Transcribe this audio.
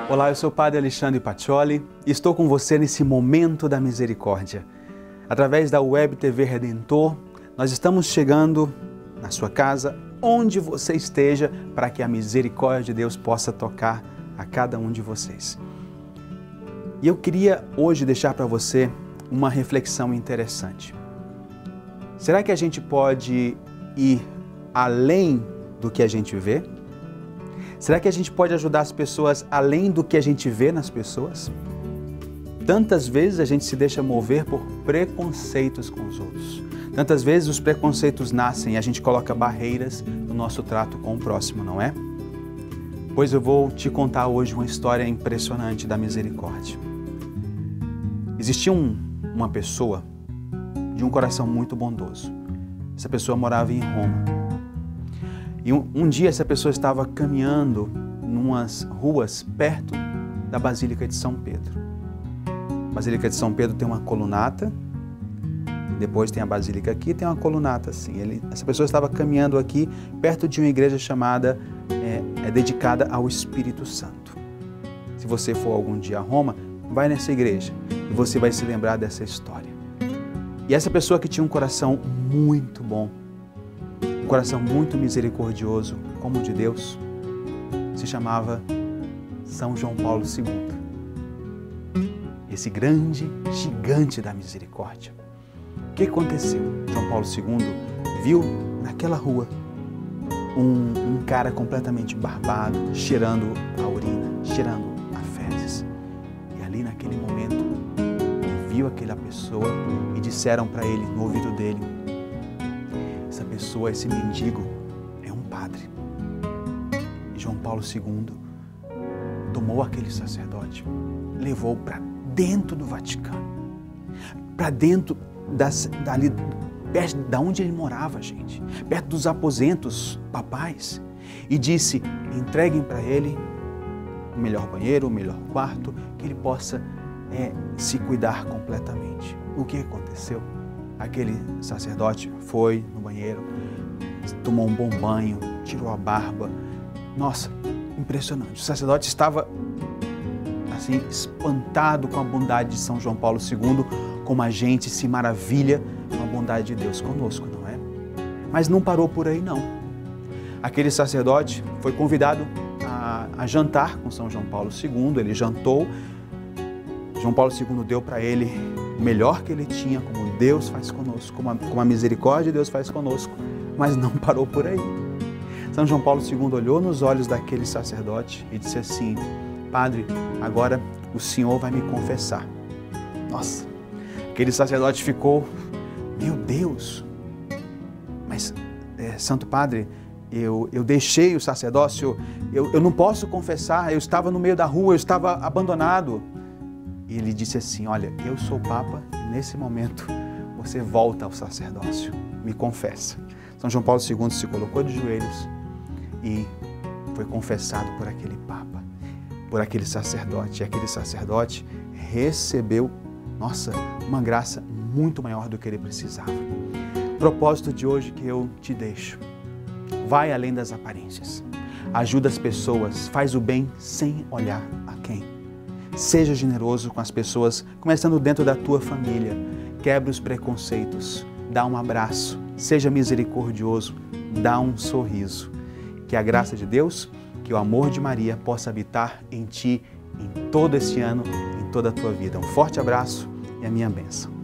Olá, eu sou o Padre Alexandre Pacioli e estou com você nesse momento da misericórdia. Através da Web TV Redentor, nós estamos chegando na sua casa, onde você esteja, para que a misericórdia de Deus possa tocar a cada um de vocês. E eu queria hoje deixar para você uma reflexão interessante. Será que a gente pode ir além do que a gente vê? Será que a gente pode ajudar as pessoas além do que a gente vê nas pessoas? Tantas vezes a gente se deixa mover por preconceitos com os outros. Tantas vezes os preconceitos nascem e a gente coloca barreiras no nosso trato com o próximo, não é? Pois eu vou te contar hoje uma história impressionante da misericórdia. Existia uma pessoa de um coração muito bondoso. Essa pessoa morava em Roma. E um dia essa pessoa estava caminhando em umas ruas perto da Basílica de São Pedro. A Basílica de São Pedro tem uma colunata, depois tem a Basílica aqui, tem uma colunata assim. Essa pessoa estava caminhando aqui perto de uma igreja chamada, dedicada ao Espírito Santo. Se você for algum dia a Roma, vai nessa igreja e você vai se lembrar dessa história. E essa pessoa que tinha um coração muito bom, um coração muito misericordioso, como o de Deus, se chamava São João Paulo II. Esse grande gigante da misericórdia. O que aconteceu? João Paulo II viu naquela rua um cara completamente barbado, cheirando a urina, cheirando a fezes. E ali naquele momento, ele viu aquela pessoa e disseram para ele, no ouvido dele, essa pessoa, esse mendigo, é um padre. E João Paulo II tomou aquele sacerdote, levou para dentro do Vaticano, para dentro dali, perto de onde ele morava, gente, perto dos aposentos papais, e disse, entreguem para ele o melhor banheiro, o melhor quarto, que ele possa se cuidar completamente. O que aconteceu? Aquele sacerdote foi no banheiro, tomou um bom banho, tirou a barba. Nossa, impressionante. O sacerdote estava assim, espantado com a bondade de São João Paulo II, como a gente se maravilha com a bondade de Deus conosco, não é? Mas não parou por aí, não. Aquele sacerdote foi convidado a jantar com São João Paulo II, ele jantou. João Paulo II deu para ele o melhor que ele tinha, como Deus faz conosco, como a misericórdia de Deus faz conosco, mas não parou por aí. São João Paulo II olhou nos olhos daquele sacerdote e disse assim, Padre, agora o senhor vai me confessar. Nossa, aquele sacerdote ficou, meu Deus, mas Santo Padre, eu deixei o sacerdócio, eu não posso confessar, eu estava no meio da rua, eu estava abandonado. E ele disse assim, olha, eu sou o Papa, e nesse momento você volta ao sacerdócio, me confessa. São João Paulo II se colocou de joelhos e foi confessado por aquele Papa, por aquele sacerdote. E aquele sacerdote recebeu, nossa, uma graça muito maior do que ele precisava. O propósito de hoje que eu te deixo, vai além das aparências, ajuda as pessoas, faz o bem sem olhar a quem. Seja generoso com as pessoas, começando dentro da tua família. Quebre os preconceitos, dá um abraço, seja misericordioso, dá um sorriso. Que a graça de Deus, que o amor de Maria possa habitar em ti, em todo esse ano, em toda a tua vida. Um forte abraço e a minha bênção.